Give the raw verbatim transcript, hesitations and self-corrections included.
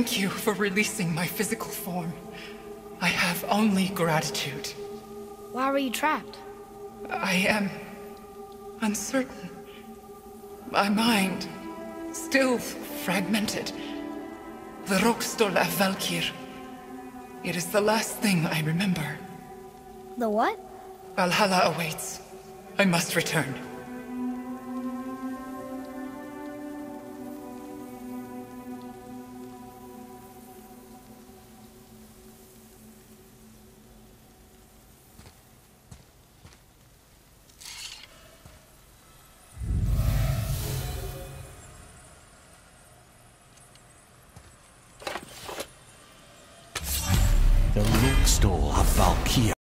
thank you for releasing my physical form. I have only gratitude. Why were you trapped? I am uncertain. My mind, still fragmented. The Rokstol of Valkyrie. It is the last thing I remember. The what? Valhalla awaits. I must return. The Rokstol of Valkyrie.